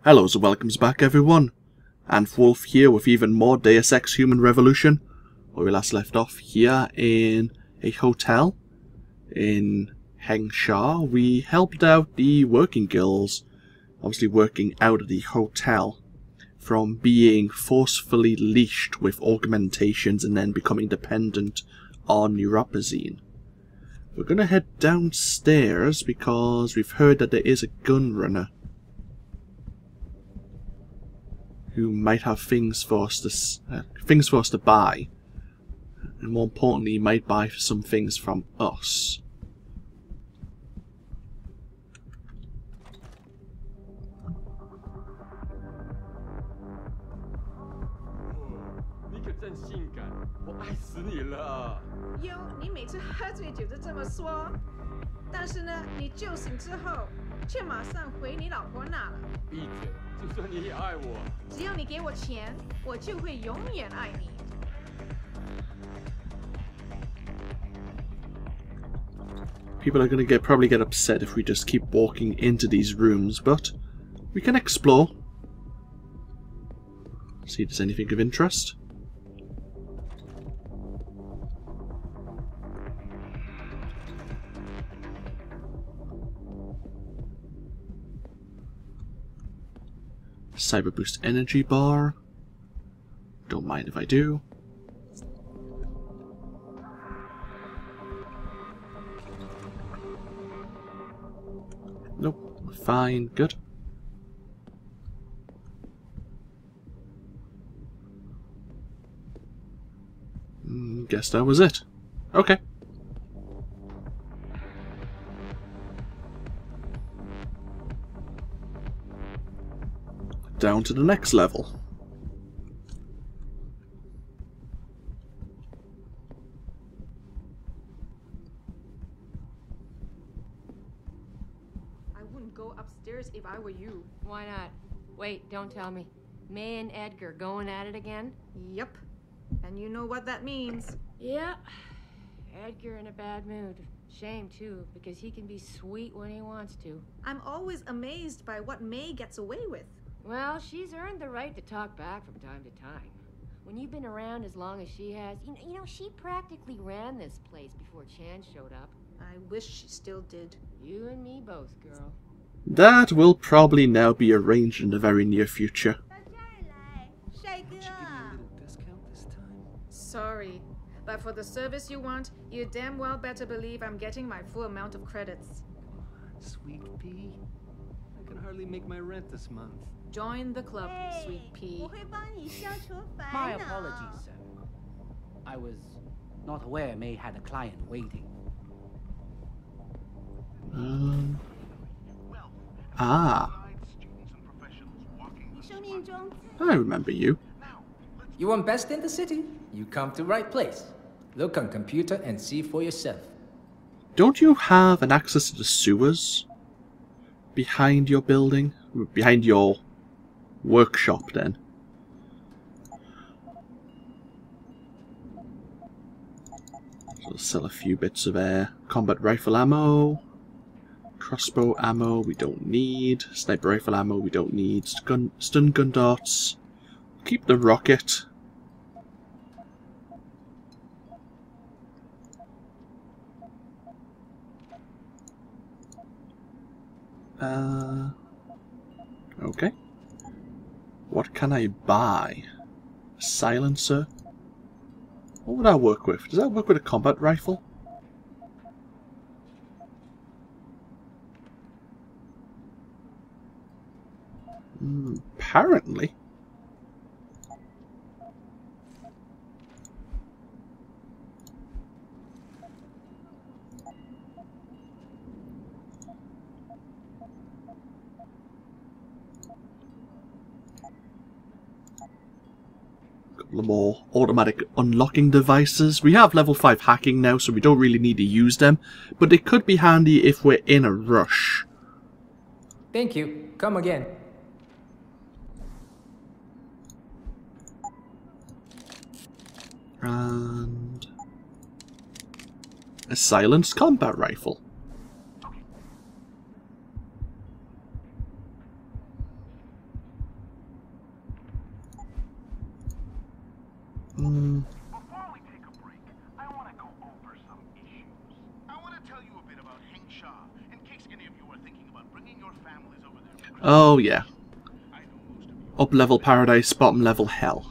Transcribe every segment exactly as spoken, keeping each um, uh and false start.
Hello and welcomes back everyone. AnthWolf here with even more Deus Ex Human Revolution, where we last left off here in a hotel in Hengsha. We helped out the working girls, obviously working out of the hotel, from being forcefully leashed with augmentations and then becoming dependent on neuropazine. We're going to head downstairs because we've heard that there is a gun runner who might have things for us to uh, things for us to buy, and more importantly, might buy some things from us. 哟，你每次喝醉酒都这么说，但是呢，你酒醒之后却马上回你老婆那了。 闭嘴！就算你也爱我， 只要你给我钱，我就会永远爱你。 People are going to get probably get upset if we just keep walking into these rooms, but we can explore. See if there's anything of interest. Cyber Boost energy bar. Don't mind if I do. Nope. Fine. Good. Mm, guess that was it. Okay. Down to the next level. I wouldn't go upstairs if I were you. Why not? Wait, don't tell me. May and Edgar going at it again? Yep. And you know what that means. Yeah. Edgar in a bad mood. Shame, too, because he can be sweet when he wants to. I'm always amazed by what May gets away with. Well, she's earned the right to talk back from time to time. When you've been around as long as she has, you know, you know, she practically ran this place before Chan showed up. I wish she still did. You and me both, girl. That will probably now be arranged in the very near future. Sorry, but for the service you want, you damn well better believe I'm getting my full amount of credits. Sweet pea. I can hardly make my rent this month. Join the club, sweet pea. My apologies, sir. I was not aware May had a client waiting. Um. Ah. I remember you. You want best in the city? You come to right place. Look on computer and see for yourself. Don't you have an access to the sewers behind your building? Behind your workshop, then? So sell a few bits of air. Combat rifle ammo. Crossbow ammo we don't need. Sniper rifle ammo we don't need. Gun, stun gun darts. Keep the rocket. Uh, okay. What can I buy? A silencer? What would that work with? Does that work with a combat rifle? Mm, apparently. More automatic unlocking devices. We have level five hacking now, so we don't really need to use them, but they could be handy if we're in a rush. Thank you. Come again. And a silenced combat rifle. Mm. Before we take a break, I want to go over some issues. I want to tell you a bit about Hengsha, in case any of you are thinking about bringing your families over there. For Christmas. Oh yeah. I know most of you. Up level paradise, bottom level hell.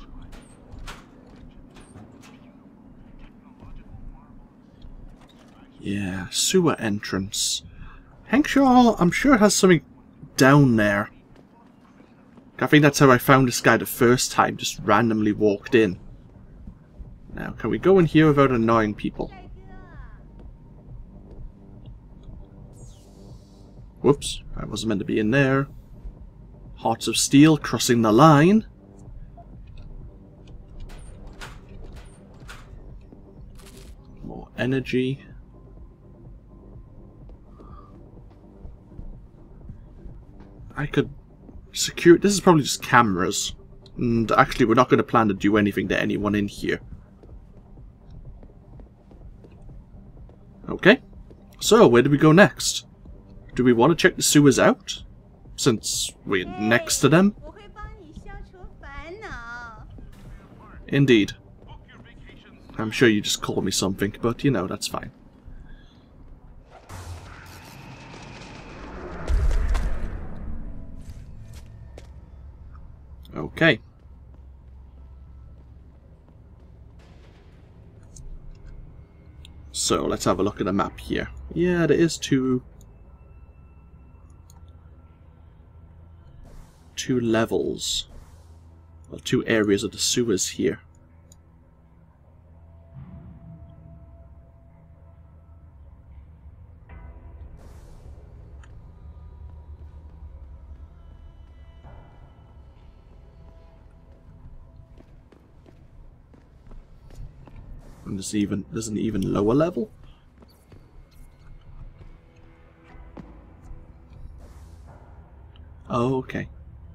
Yeah, sewer entrance. Hengsha, I'm sure it has something down there. I think that's how I found this guy the first time, just randomly walked in. Now, can we go in here without annoying people? Whoops, I wasn't meant to be in there. Hearts of Steel crossing the line. More energy. I could secure... This is probably just cameras. And actually, we're not going to plan to do anything to anyone in here. Okay. So, where do we go next? Do we want to check the sewers out? Since we're next to them? Indeed. I'm sure you just called me something, but you know, that's fine. Okay. So, let's have a look at the map here. Yeah, there is two... Two levels. Well, two areas of the sewers here. And there's even there's an even lower level. Oh, okay.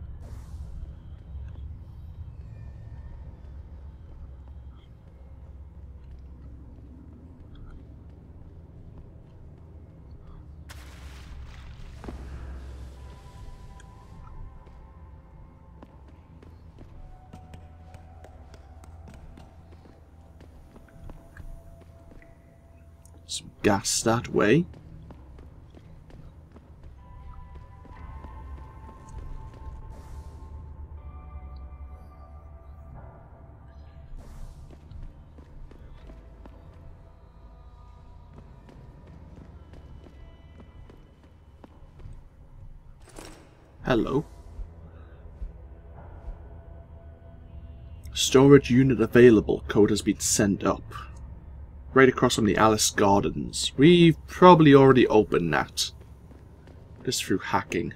Some gas that way. Hello. Storage unit available. Code has been sent up. Right across from the Alice Gardens. We've probably already opened that. Just through hacking.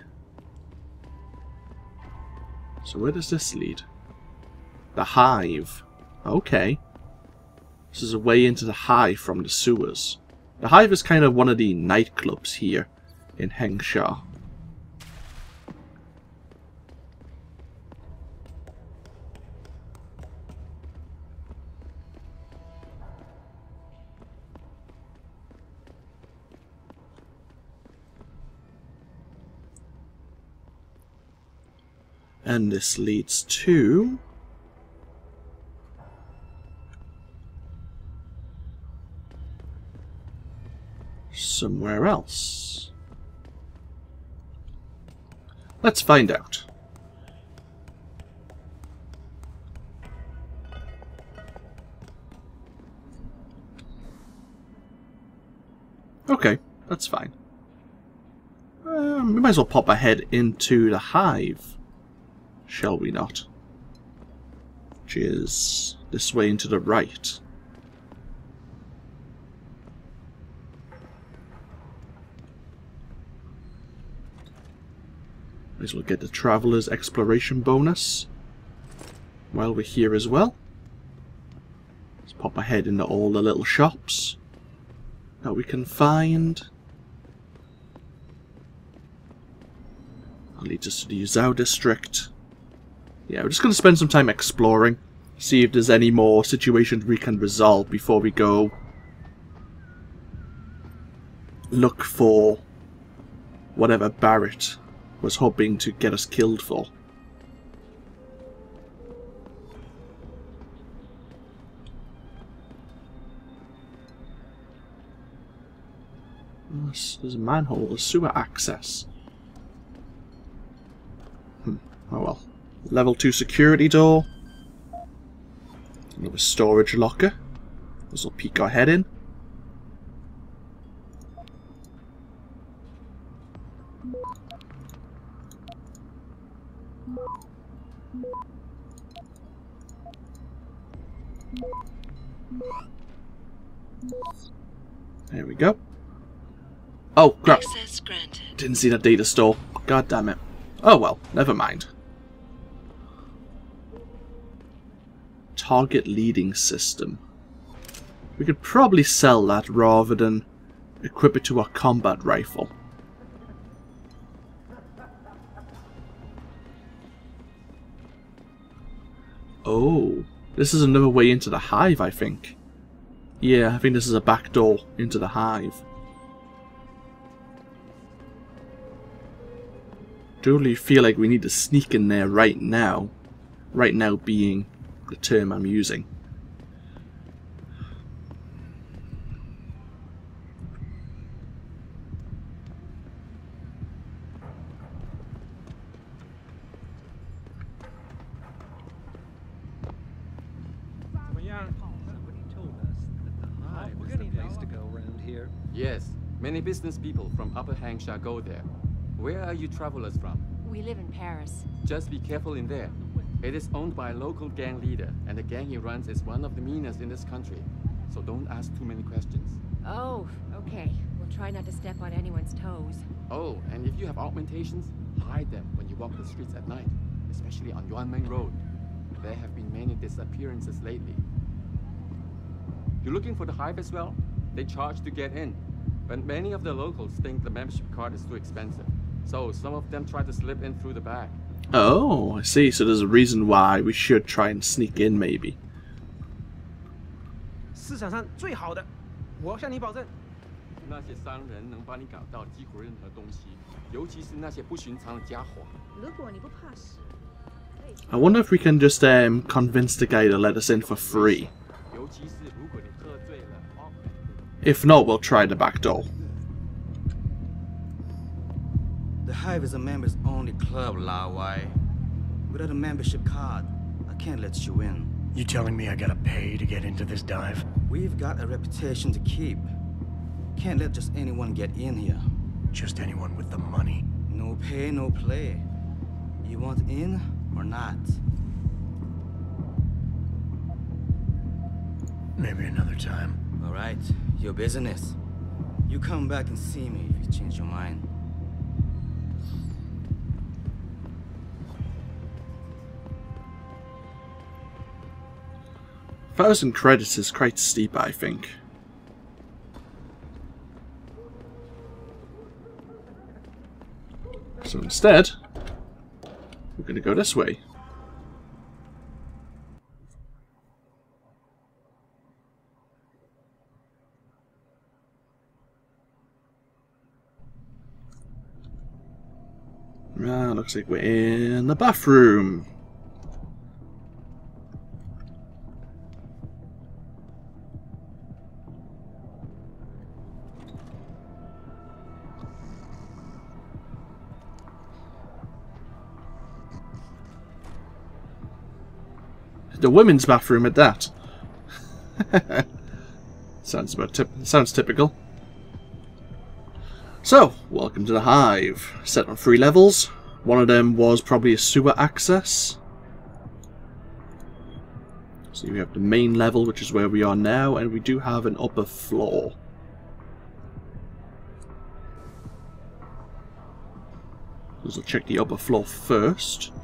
So where does this lead? The Hive. Okay. This is a way into the Hive from the sewers. The Hive is kind of one of the nightclubs here in Hengsha. And this leads to... somewhere else. Let's find out. Okay, that's fine. Um, we might as well pop ahead into the Hive. Shall we not? Which is this way into the right. Might as well get the Traveler's Exploration bonus while we're here as well. Let's pop ahead into all the little shops that we can find. That leads us to the Yuzhou district. Yeah, we're just going to spend some time exploring, see if there's any more situations we can resolve before we go look for whatever Barrett was hoping to get us killed for. There's a manhole, there's sewer access. Hmm. Oh well. Level two security door. Another storage locker. This will peek our head in. There we go. Oh crap! Access granted. Didn't see that data store. God damn it. Oh well, never mind. Target leading system. We could probably sell that rather than equip it to our combat rifle. Oh, this is another way into the hive, I think. Yeah, I think this is a back door into the hive. Do really feel like we need to sneak in there right now. Right now being the term I'm using. Yes, many business people from Upper Hengsha go there. Where are you travelers from? We live in Paris. Just be careful in there. It is owned by a local gang leader, and the gang he runs is one of the meanest in this country. So don't ask too many questions. Oh, okay. We'll try not to step on anyone's toes. Oh, and if you have augmentations, hide them when you walk the streets at night, especially on Yuanmeng Road. There have been many disappearances lately. You're looking for the hive as well? They charge to get in, but many of the locals think the membership card is too expensive. So some of them try to slip in through the back. Oh, I see. So there's a reason why we should try and sneak in, maybe. 市场上最好的，我向你保证。 那些商人能帮你搞到几乎任何东西，尤其是那些不寻常的家伙。 如果你不怕死，可以 I wonder if we can just um, convince the guy to let us in for free. 尤其是如果你喝醉了。 If not, we'll try the back door. The Hive is a members-only club, Lao Wai. Without a membership card, I can't let you in. You telling me I gotta pay to get into this dive? We've got a reputation to keep. Can't let just anyone get in here. Just anyone with the money? No pay, no play. You want in or not? Maybe another time. All right, your business. You come back and see me if you change your mind. Thousand credits is quite steep, I think. So instead, we're going to go this way. Ah, looks like we're in the bathroom. The women's bathroom at that. sounds about tip sounds typical. So, welcome to the Hive. Set on three levels. One of them was probably a sewer access. So we have the main level, which is where we are now, and we do have an upper floor. So we'll check the upper floor first.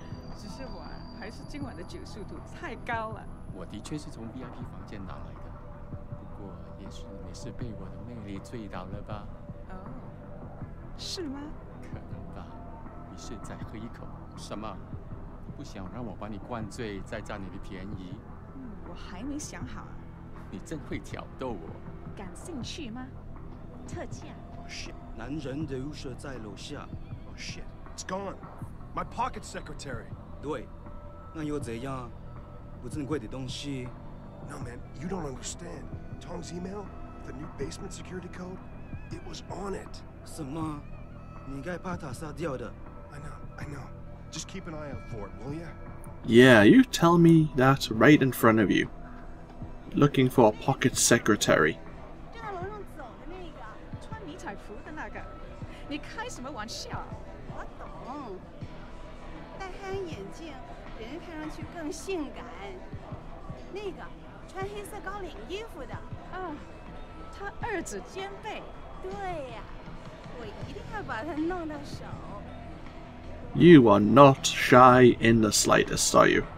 太高了。 我的确是从 V I P 房间拿来的，不过也许你是被我的魅力醉倒了吧？ 哦，是吗？ 可能吧。于是再喝一口。什么？不想让我把你灌醉，再占你的便宜？ 嗯，我还没想好啊。 你真会挑逗我。 感兴趣吗？特价。 Oh shit！ 男人的宿舍在楼下。 Oh shit! It's gone. My pocket secretary. 对，那又怎样？ 不珍贵的东西。 No, man, you don't understand. Tong's email, the new basement security code, It was on it. 什么？你该把它杀掉的。 I know, I know. Just keep an eye out for it, will ya? Yeah, you tell me that right in front of you. Looking for a pocket secretary. 就在楼上走的那个，穿迷彩服的那个。你开什么玩笑？ 我懂。戴黑人眼镜，人看上去更性感。那个穿黑色高领衣服的， 啊，他二指兼备。 对呀，我一定要把它弄到手。 You are not shy in the slightest, are you?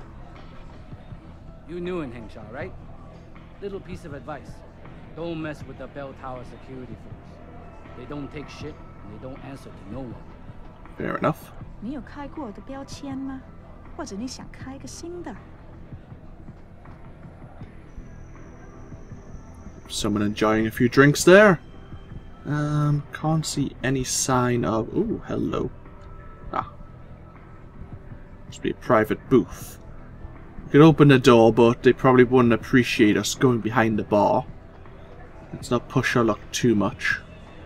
You knew in Hengsha, right? Little piece of advice. Don't mess with the bell tower security force. They don't take shit and they don't answer to no one. Fair enough. 你有开过我的标签吗？或者你想开个新的？ Someone enjoying a few drinks there. Um, can't see any sign of... Ooh, hello. Ah. Must be a private booth. We could open the door, but they probably wouldn't appreciate us going behind the bar. Let's not push our luck too much.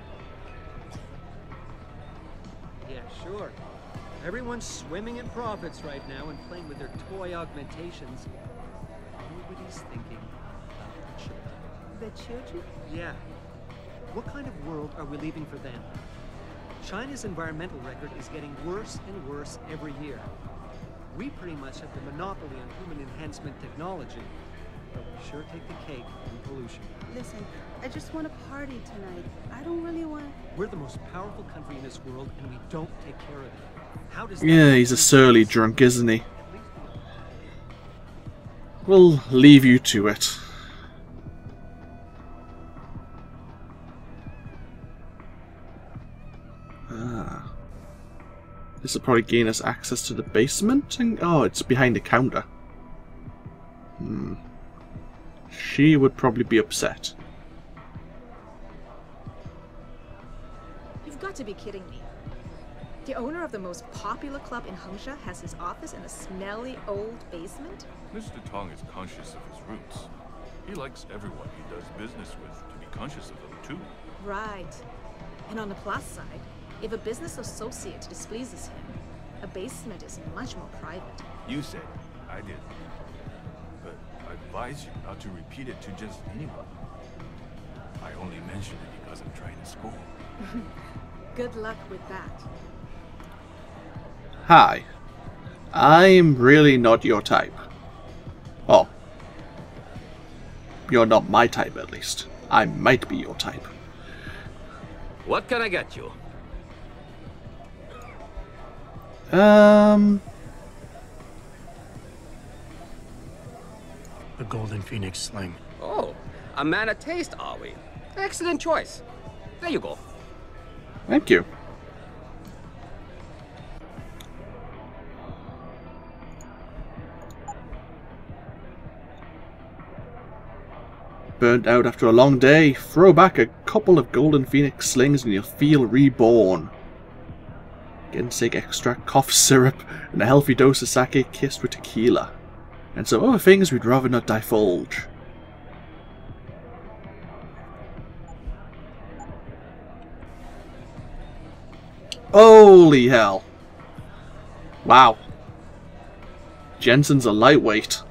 Yeah, sure. Everyone's swimming in profits right now and playing with their toy augmentations. Nobody's thinking about the children. The children? Yeah. What kind of world are we leaving for them? China's environmental record is getting worse and worse every year. We pretty much have the monopoly on human enhancement technology, but we sure take the cake in pollution. Listen, I just want to party tonight. I don't really want. We're the most powerful country in this world, and we don't take care of it. How does Yeah, he's a surly drunk, isn't he? We'll leave you to it. Ah. This will probably gain us access to the basement. And, oh, it's behind the counter. Hmm. She would probably be upset. You've got to be kidding me. The owner of the most popular club in Hengsha has his office in a smelly old basement? Mister Tong is conscious of his roots. He likes everyone he does business with to be conscious of them too. Right. And on the plus side, if a business associate displeases him, a basement is much more private. You said it. I did. But I advise you not to repeat it to just anyone. I only mention it because I'm trying to score. Good luck with that. Hi. I'm really not your type. Oh. You're not my type, at least. I might be your type. What can I get you? Um... The Golden Phoenix sling. Oh, a man of taste, are we? Excellent choice. There you go. Thank you. Burnt out after a long day, throw back a couple of Golden Phoenix slings and you'll feel reborn. Ginseng extract, cough syrup, and a healthy dose of sake kissed with tequila. And some other things we'd rather not divulge. Holy hell. Wow. Jensen's a lightweight.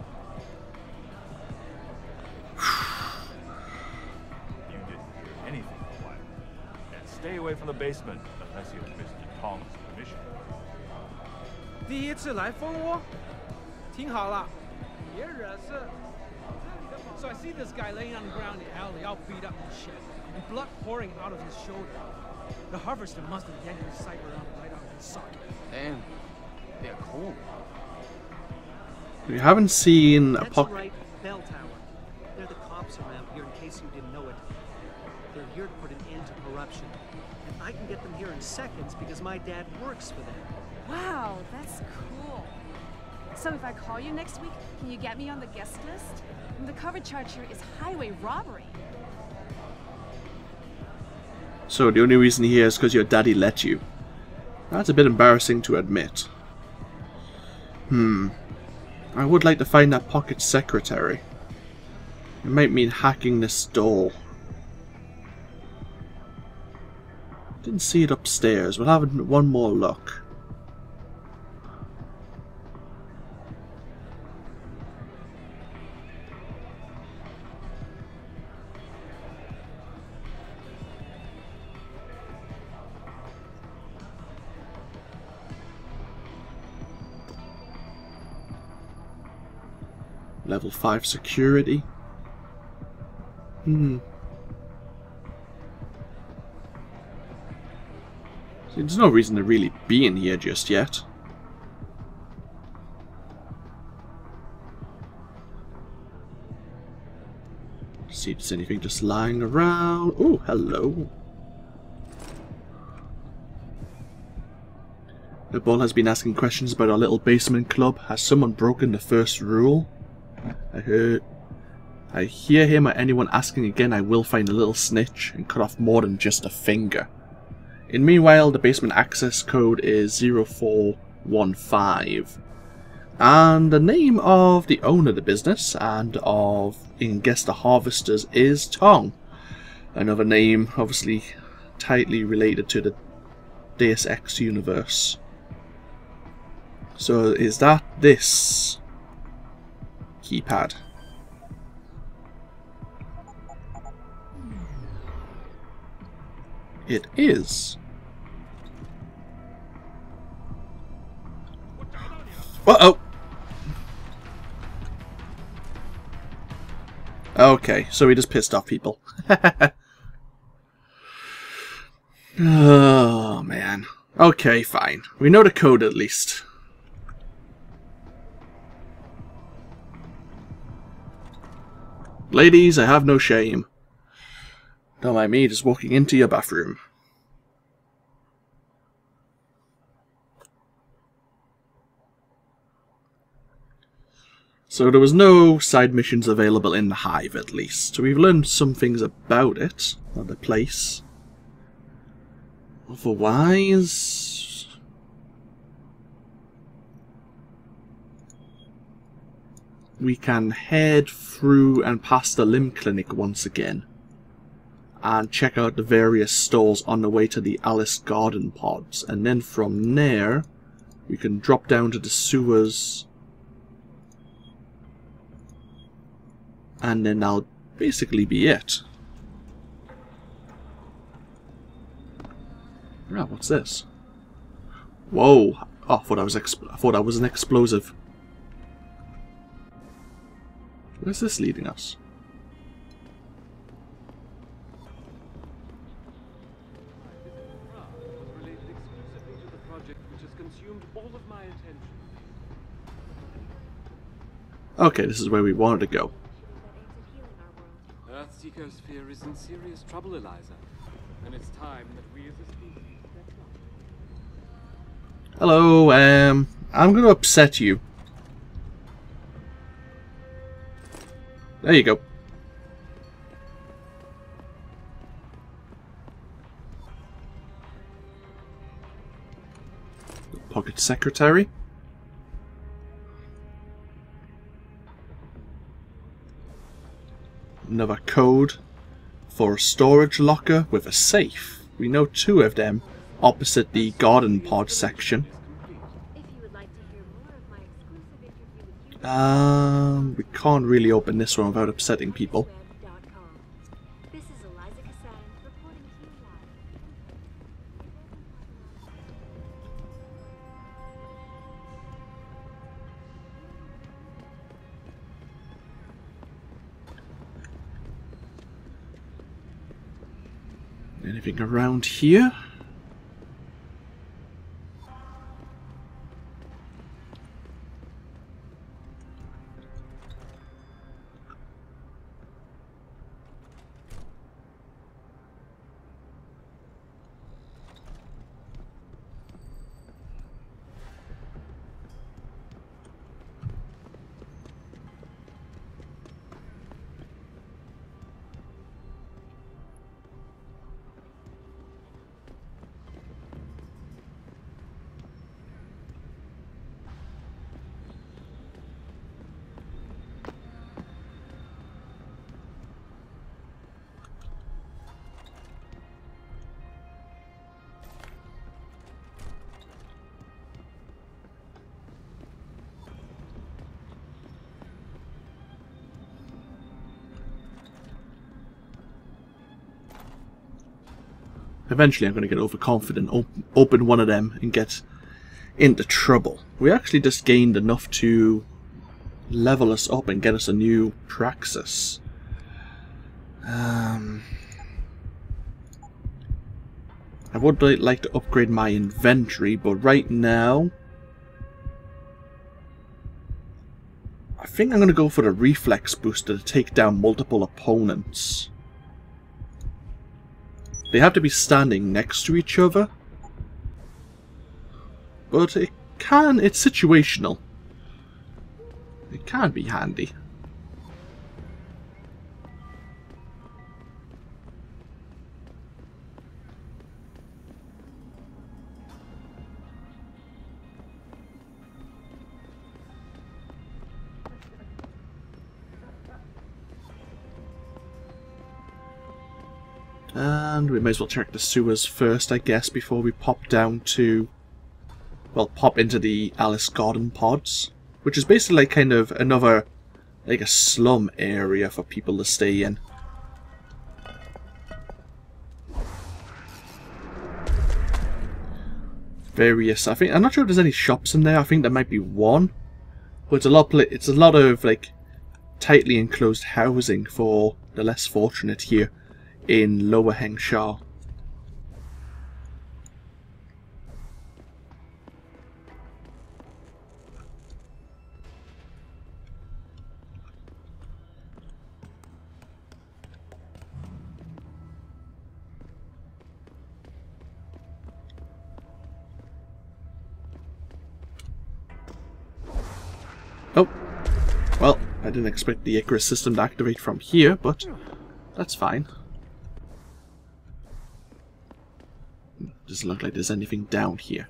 You didn't hear anything for a while. And stay away from the basement unless you have Mister Tong's permission. 第一次来蜂窝，听好了，别惹事。So I see this guy laying on the ground in the alley, all beat up and shit, and blood pouring out of his shoulder. The harvester must have yanked his cyber out right out of his socket. Damn, they're cool. We haven't seen a That's pocket. right, Bell Tower. They're the cops around here in case you didn't know it. They're here to put an end to corruption. And I can get them here in seconds because my dad works for them. Wow, that's cool. So if I call you next week, can you get me on the guest list? The cover charge here is highway robbery. So the only reason here is because your daddy let you. That's a bit embarrassing to admit. Hmm. I would like to find that pocket secretary. It might mean hacking this door. Didn't see it upstairs. We'll have one more look. Level five security. Hmm. See, there's no reason to really be in here just yet. See if there's anything just lying around. Oh, hello. The ball has been asking questions about our little basement club. Has someone broken the first rule? I heard... I hear him or anyone asking again, I will find a little snitch and cut off more than just a finger. In meanwhile, the basement access code is zero four one five. And the name of the owner of the business and of, in guess the harvesters, is Tong. Another name, obviously tightly related to the Deus Ex universe. So is that this keypad? It is. Uh-oh! Okay, so he just pissed off people. Oh, man. Okay, fine. We know the code at least. Ladies, I have no shame. Don't mind me just walking into your bathroom. So there was no side missions available in the Hive, at least. So we've learned some things about it, or the place. Otherwise... we can head through and past the Limb Clinic once again. And check out the various stalls on the way to the Alice Garden pods. And then from there, we can drop down to the sewers. And then that'll basically be it. Right, what's this? Whoa! Oh, I thought I was exp I thought I was an explosive. Where's this leading us? Okay, this is where we wanted to go. Earthseeker's sphere is in serious trouble, Eliza. And it's time that we as a species stepped up. Hello, um, I'm going to upset you. There you go. Pocket secretary. Another code for a storage locker with a safe. We know two of them opposite the garden pod section. Um, we can't really open this one without upsetting people. Anything around here? Eventually I'm going to get overconfident, op open one of them and get into trouble. We actually just gained enough to level us up and get us a new Praxis. Um, I would like to upgrade my inventory, but right now I think I'm going to go for the reflex booster to take down multiple opponents. They have to be standing next to each other, but it can, it's situational. It can be handy. And we may as well check the sewers first, I guess, before we pop down to, well, pop into the Alice Garden pods, which is basically like kind of another, like a slum area for people to stay in. Various, I think, I'm not sure if there's any shops in there. I think there might be one, but it's a lot, it's a lot of like tightly enclosed housing for the less fortunate here in Lower Hengsha. Oh, well, I didn't expect the Icarus system to activate from here, but that's fine. Doesn't look like there's anything down here.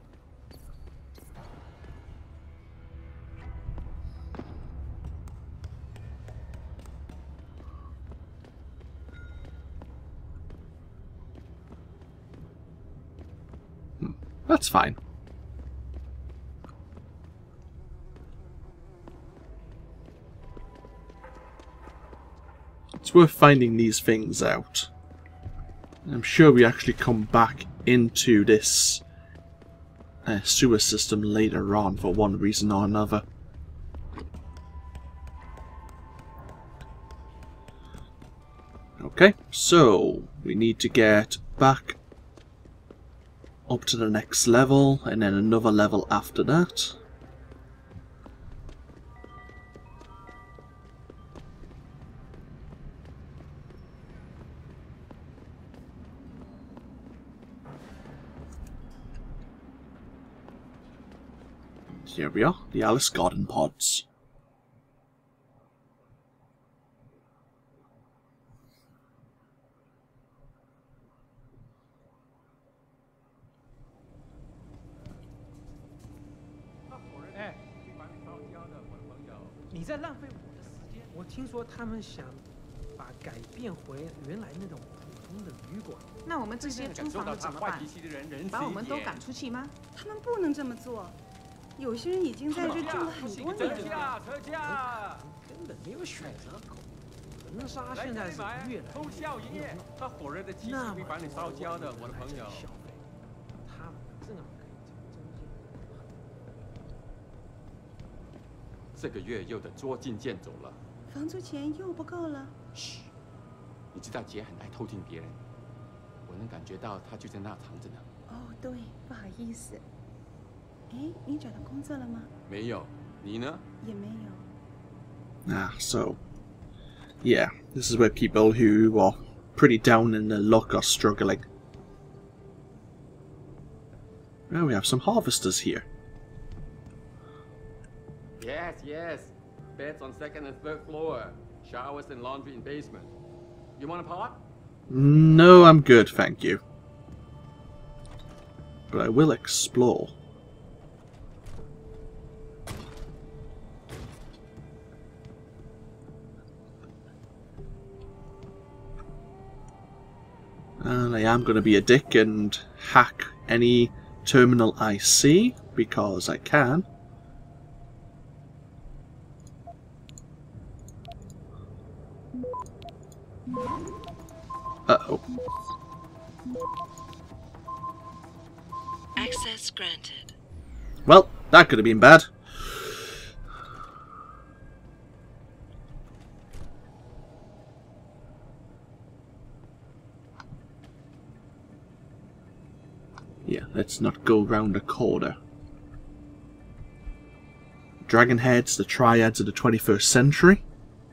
Hmm, that's fine. It's worth finding these things out. I'm sure we actually come back into this uh, sewer system later on for one reason or another. Okay, so we need to get back up to the next level and then another level after that. Here we are, the Alice Garden pods. Hey, 你在浪费我的时间。我听说他们想把改变回原来那种普通的旅馆。 那我们这些租房的怎么办？把我们都赶出去吗？ 他们不能这么做。有些人已经在这住了很多年了。 车价，根本没有选择口。恒沙现在是越来偷笑营业，他火热的气息会把你烧焦的，我的朋友。 他们这么这个月又得捉襟见肘了。 房租钱又不够了。 嘘，你知道姐很爱偷听别人，我能感觉到她就在那藏着呢。 哦，对，不好意思。哎，你找到工作了吗？ 没有，你呢？ 也没有。 Ah, so yeah, this is where people who are pretty down in the luck are struggling. Well, we have some harvesters here. Yes, yes. Beds on second and third floor. Showers and laundry in basement. You want a pot? No, I'm good, thank you. But I will explore. And I am going to be a dick and hack any terminal I see, because I can. Uh-oh. Access granted. Well, that could have been bad. Yeah, let's not go round the corner. Dragon heads, the triads of the twenty-first century.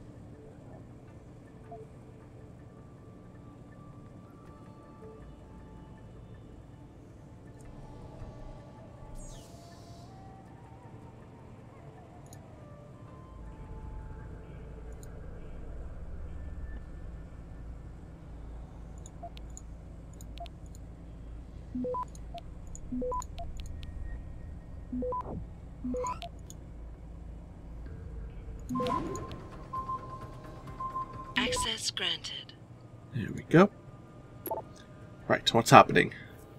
Access granted. There we go. Right, what's happening?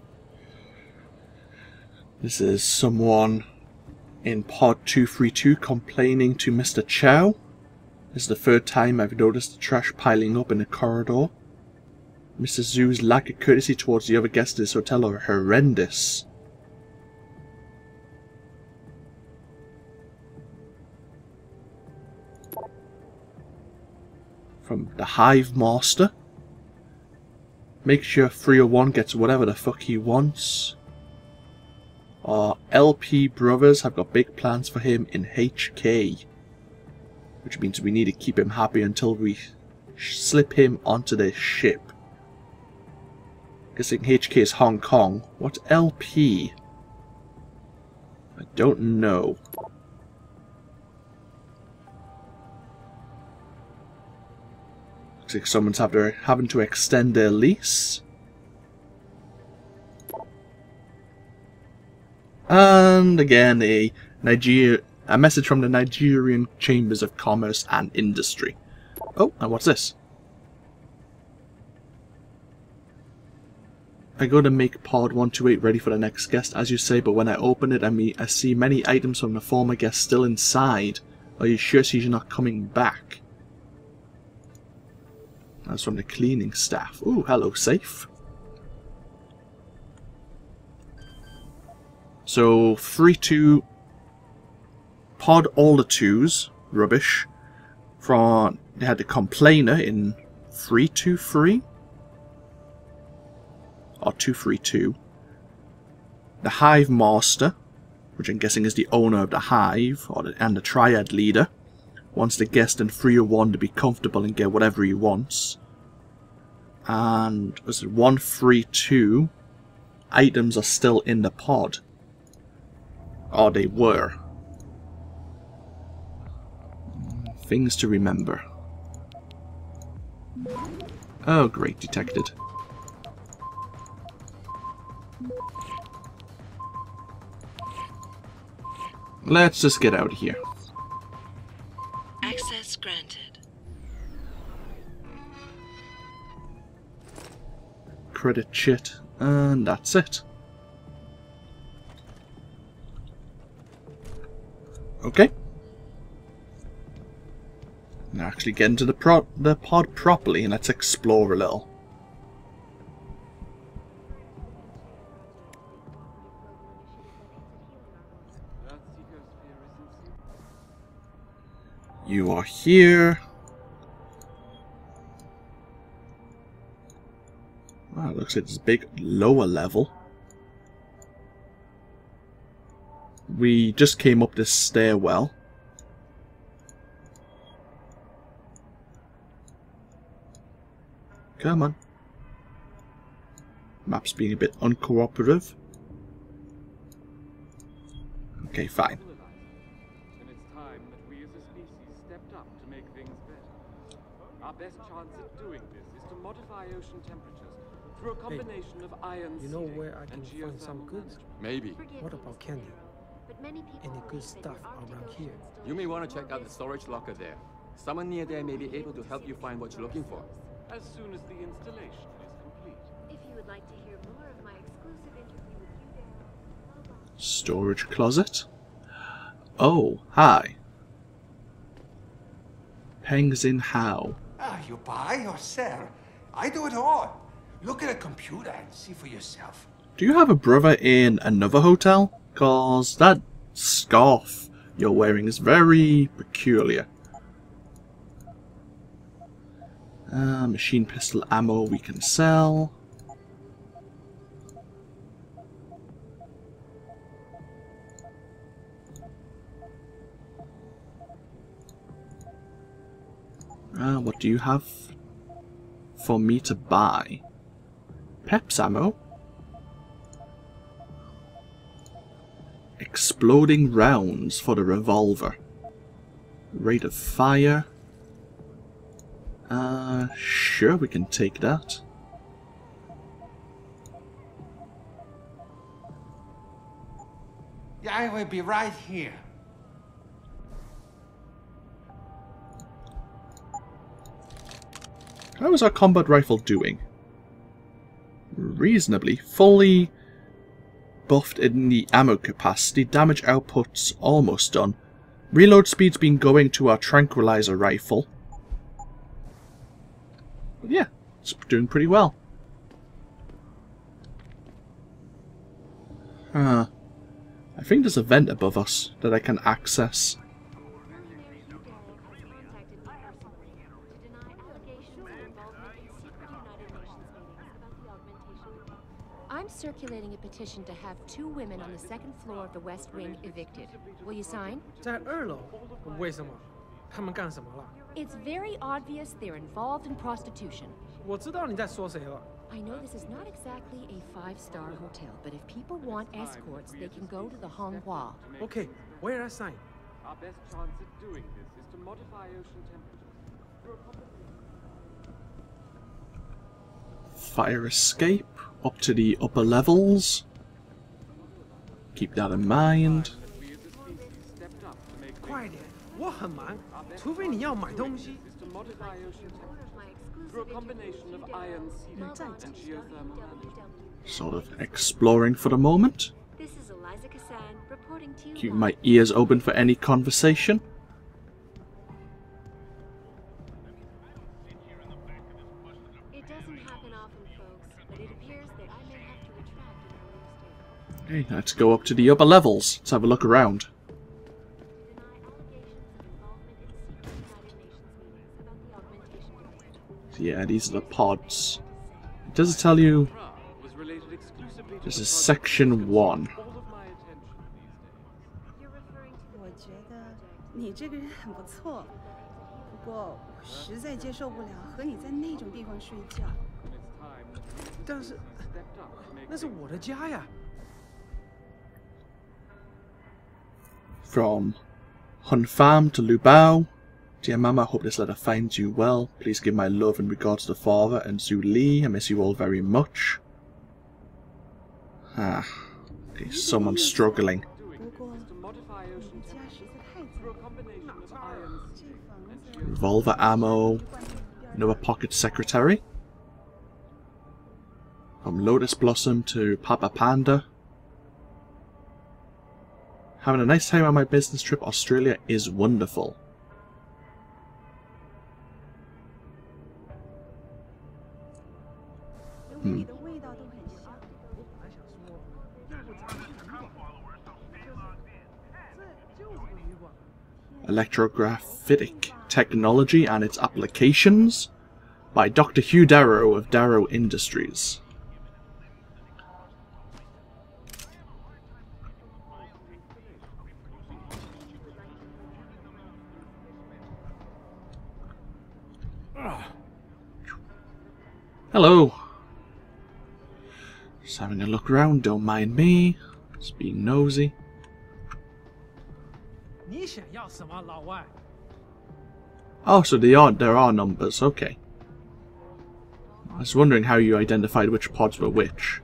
This is someone in pod two three two complaining to Mister Chow. This is the third time I've noticed the trash piling up in the corridor. Mister Zhu's lack of courtesy towards the other guests of this hotel are horrendous. From the Hive Master. Make sure three oh one gets whatever the fuck he wants. Our L P brothers have got big plans for him in H K. Which means we need to keep him happy until we slip him onto their ship. Guessing H K is Hong Kong. What L P? I don't know. Looks like someone's have to, having to extend their lease. And again, a Niger a message from the Nigerian Chambers of Commerce and Industry. Oh, and what's this? I go to make pod one two eight ready for the next guest, as you say, but when I open it, I, mean, I see many items from the former guest still inside. Are you sure she's not coming back? That's from the cleaning staff. Ooh, hello, safe. So, three two... Pod all the twos. Rubbish. From... They had the complainer in three two three? Or two three two. The Hive Master, which I'm guessing is the owner of the Hive, or the, and the Triad leader, wants the guest in three oh one to be comfortable and get whatever he wants. And was it one three two? Items are still in the pod. Or they were. Things to remember. Oh great, detected. Let's just get out of here. Access granted. Credit shit, and that's it. Okay. Now actually get into the, pro the pod properly and let's explore a little. You are here. Wow, it looks like it's a big lower level. We just came up this stairwell. Come on. Map's being a bit uncooperative. Okay, fine. Our best chance at doing this is to modify ocean temperatures through a combination hey, of iron you know seeding where I can and find some goods? Maybe. What about candy? Any good stuff around here? You may want to check out the storage locker there. Someone near there may be able to help you find what you're looking for. As soon as the installation is complete. If you would like to hear more of my exclusive interview with you, Dan. Storage closet. Oh, hi. Pengs in how? Ah, you buy or sell. I do it all. Look at a computer and see for yourself. Do you have a brother in another hotel? Cause that scarf you're wearing is very peculiar. Uh, machine pistol ammo we can sell. Uh, what do you have for me to buy? Peps ammo. Exploding rounds for the revolver. Rate of fire. Uh, sure, we can take that. Yeah, I will be right here. How is our combat rifle doing? Reasonably. Fully buffed in the ammo capacity. Damage output's almost done. Reload speed's been going to our tranquilizer rifle. But yeah, it's doing pretty well. Huh. I think there's a vent above us that I can access. I'm circulating a petition to have two women on the second floor of the West Wing evicted. Will you sign? 在二楼，为什么？他们干什么了？ It's very obvious they're involved in prostitution. 我知道你在说谁了。 I know this is not exactly a five-star hotel, but if people want escorts, they can go to the Honghua. Okay, where I sign? Our best chance at doing this is to modify ocean temperatures. Fire escape up to the upper levels. Keep that in mind. 快点，我很忙，除非你要买东西。 Through a combination of iron seeding and geothermal management. Sort of exploring for the moment. This is Eliza Kassan reporting to you. Keep my ears open for any conversation. It doesn't happen often, folks, but it appears that I may have to retract in our Okay, let's go up to the upper levels. Let's have a look around. Yeah, these are the pods. Does it tell you? This is section one. 我觉得你这个人很不错，不过我实在接受不了和你在那种地方睡觉。 但是，那是我的家呀。 From Hun Pham to Lubao. Dear Mama, I hope this letter finds you well. Please give my love and regards to the father and Zhu Li. I miss you all very much. Ah, okay, someone struggling. Revolver ammo. Another pocket secretary. From Lotus Blossom to Papa Panda. Having a nice time on my business trip. Australia is wonderful. Hmm. Electrographic Technology and its Applications by Doctor Hugh Darrow of Darrow Industries. Hello. Just having a look around, don't mind me. Just being nosy. 你想要什么，老外？ Oh, so they are, there are numbers, okay. I was wondering how you identified which pods were which.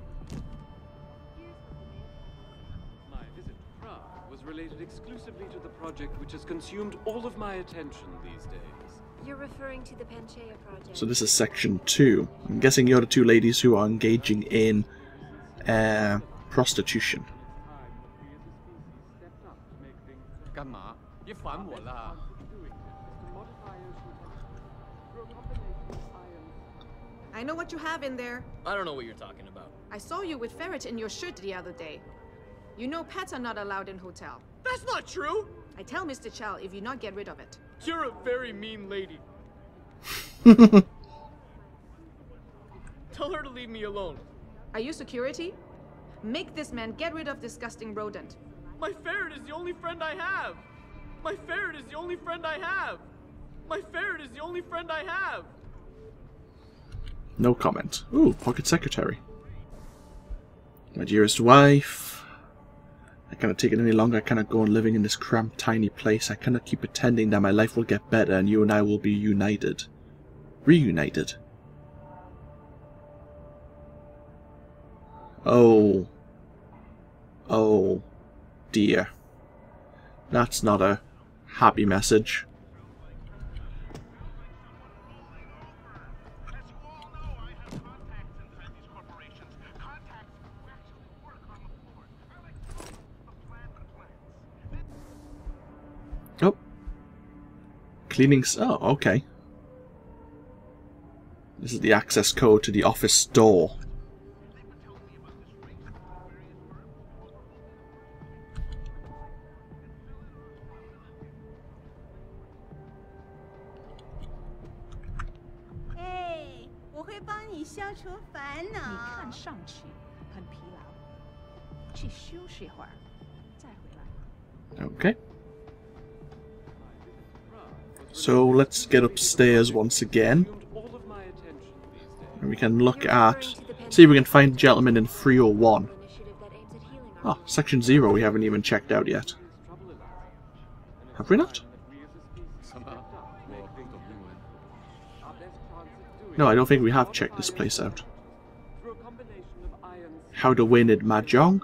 My visit to Prague was related exclusively to the project which has consumed all of my attention these days. You're referring to the Panchaea project. So this is section two. I'm guessing you're the two ladies who are engaging in uh, prostitution. 干嘛？别烦我啦！ I know what you have in there. I don't know what you're talking about. I saw you with ferret in your shirt the other day. You know pets are not allowed in hotel. That's not true! I tell Mister Chow if you not get rid of it. You're a very mean lady. Tell her to leave me alone. Are you security? Make this man get rid of disgusting rodent. My ferret is the only friend I have! My ferret is the only friend I have! My ferret is the only friend I have! No comment. Ooh, pocket secretary. My dearest wife. I cannot take it any longer. I cannot go on living in this cramped, tiny place. I cannot keep pretending that my life will get better and you and I will be united. Reunited. Oh. Oh. Dear. That's not a happy message. Oh. Cleaning... Oh, okay. This is the access code to the office door. Hey, 我会帮你消除烦恼。 你看上去很疲劳，去休息会儿，再回来。 Okay. So let's get upstairs once again. And we can look at... See if we can find gentlemen in three oh one. Oh, section zero we haven't even checked out yet. Have we not? No, I don't think we have checked this place out. How to win at Mahjong?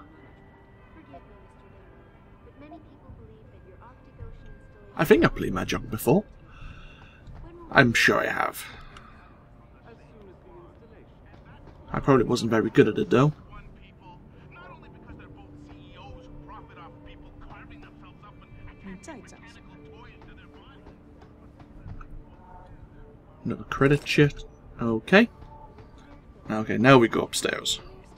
I think I've played Mahjong before. I'm sure I have. I probably wasn't very good at it though. Another credit sheet. Okay. Okay, now we go upstairs.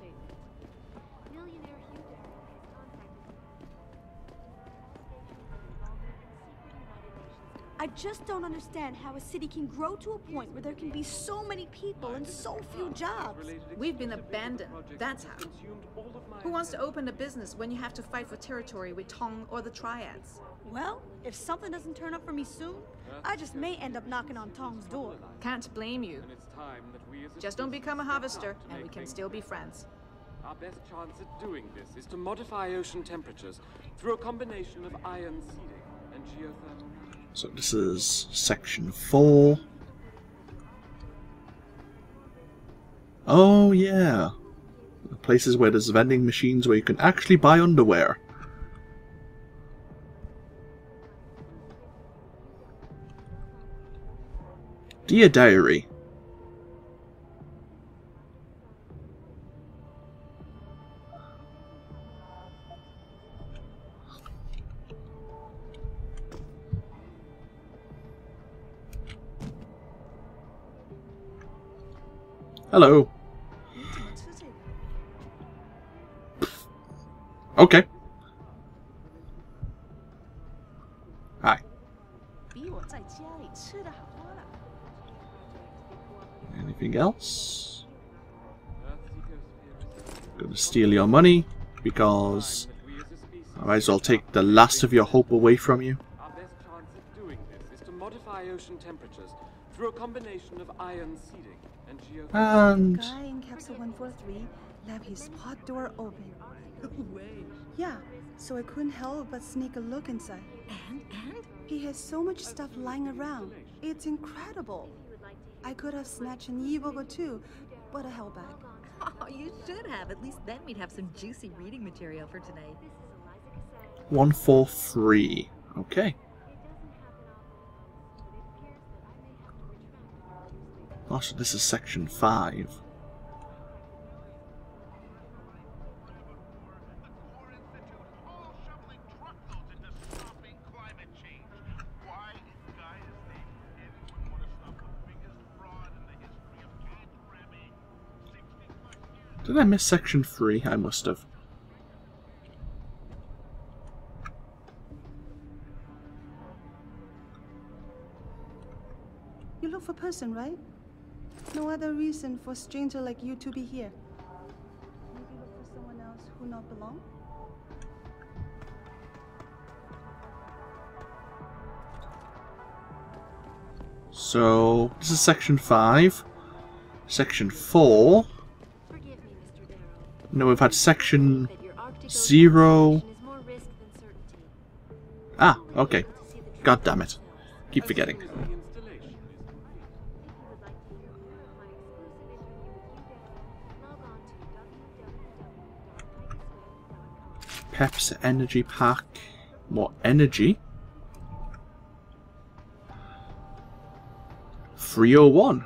I just don't understand how a city can grow to a point where there can be so many people and so few jobs. We've been abandoned, that's how. Who wants to open a business when you have to fight for territory with Tong or the Triads? Well, if something doesn't turn up for me soon, I just may end up knocking on Tong's door. Can't blame you. Just don't become a harvester, and we can still be friends. Our best chance at doing this is to modify ocean temperatures through a combination of ion seeding and geothermal. So this is section four. Oh yeah. The places where there's vending machines where you can actually buy underwear. Dear Diary. Hello. Okay. Hi. Anything else? Gonna steal your money because I might as well take the last of your hope away from you. Our best chance at doing this is to modify ocean temperatures through a combination of ion seeding and geothermal. And The guy in capsule one forty-three left his pod door open. No way. Yeah, so I couldn't help but sneak a look inside. And? And? He has so much stuff lying around. It's incredible. I could have snatched an e-book too, but I held back. Oh, you should have. At least then we'd have some juicy reading material for tonight. one four three. Okay. Oh, so this is section five. Did I miss section three? I must have. You look for person, right? No other reason for a stranger like you to be here. Maybe look for someone else who not belong? So, this is section five. Section four. No, we've had section zero. Ah, okay. God damn it. Keep forgetting. Pep's energy pack. More energy. three oh one.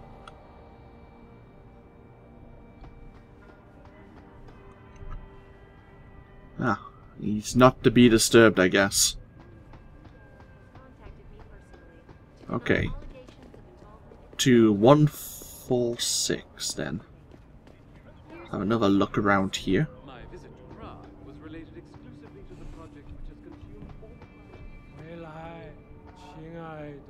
Ah, he's not to be disturbed, I guess. Okay. To one four six then. Have another look around here. My visit to Prague was related exclusively to the project which has consumed all of my... 回来，亲爱的。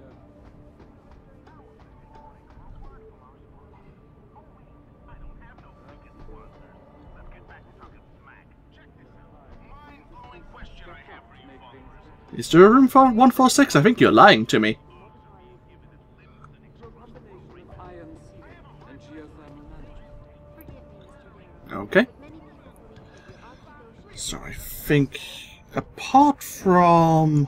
Is there a room for one four six? I think you're lying to me. Okay. So I think, apart from...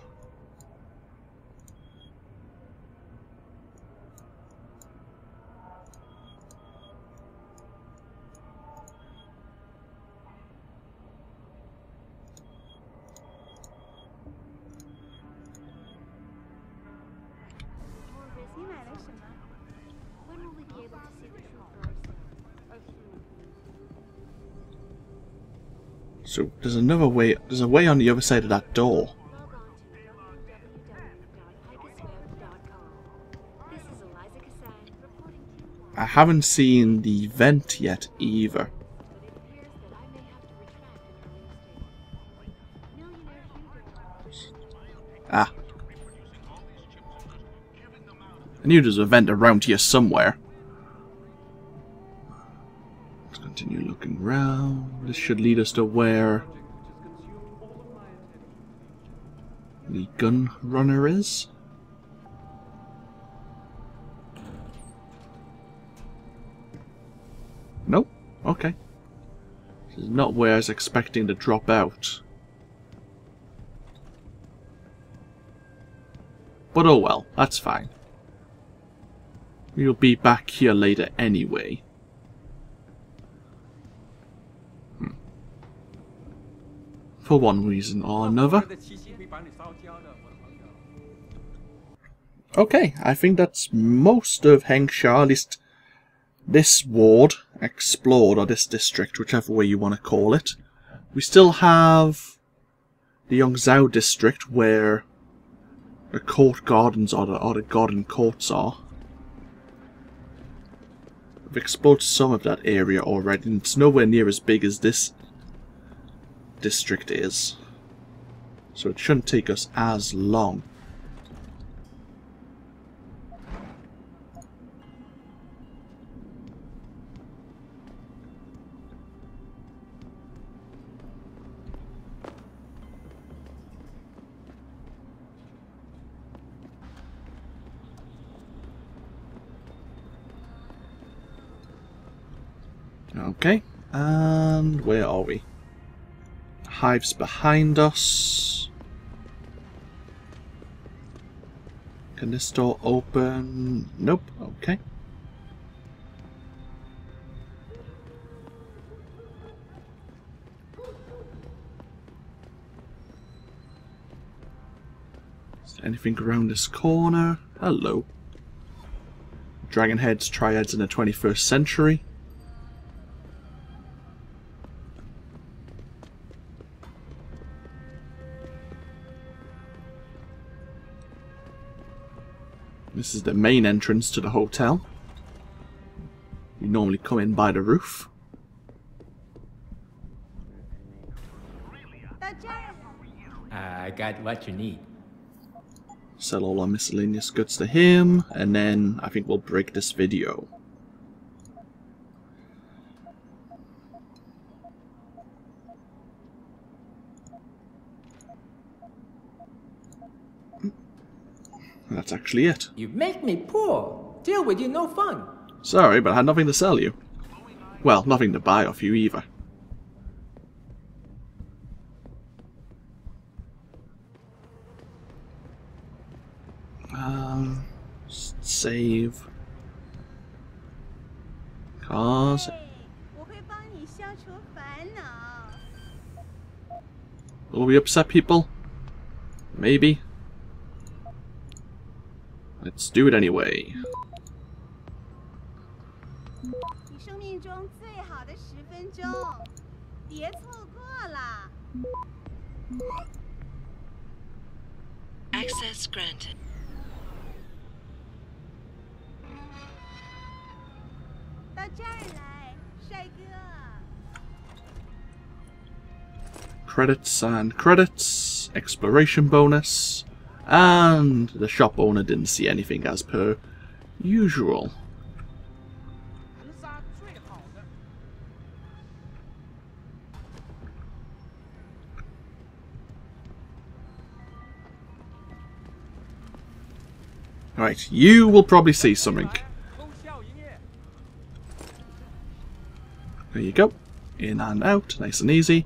So there's another way, there's a way on the other side of that door. I haven't seen the vent yet either. Ah. I knew there's a vent around here somewhere. Let's continue looking around. This should lead us to where the gun runner is. Nope. Okay. This is not where I was expecting to drop out. But oh well, that's fine. We'll be back here later anyway. Hmm. For one reason or another. Okay, I think that's most of Hengsha, at least this ward explored, or this district, whichever way you want to call it. We still have the Yongzhou district where the court gardens or the, or the garden courts are. We've explored some of that area already, and it's nowhere near as big as this district is. So it shouldn't take us as long. Okay, and where are we? Hive's behind us. Can this door open? Nope, okay. Is there anything around this corner? Hello. Dragon heads, triads in the twenty-first century. This is the main entrance to the hotel. You normally come in by the roof. got what you need. Sell all our miscellaneous goods to him, and then I think we'll break this video. That's actually it. You make me poor. Deal with you no fun. Sorry, but I had nothing to sell you. Well, nothing to buy off you either. Um, save. Cars. Will we upset people? Maybe. Let's do it anyway. Access granted. Credits and credits, exploration bonus, and the shop owner didn't see anything as per usual. Right, you will probably see something. There you go. In and out, nice and easy.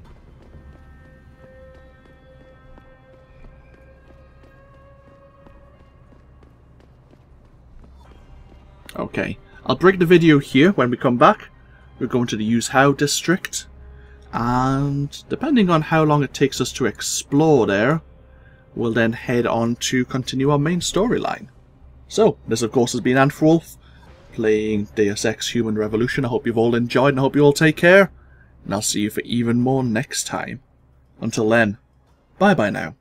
Okay, I'll break the video here. When we come back, we're going to the Use How district, and depending on how long it takes us to explore there, we'll then head on to continue our main storyline. So, this of course has been AnthWolf, playing Deus Ex Human Revolution. I hope you've all enjoyed, and I hope you all take care, and I'll see you for even more next time. Until then, bye bye now.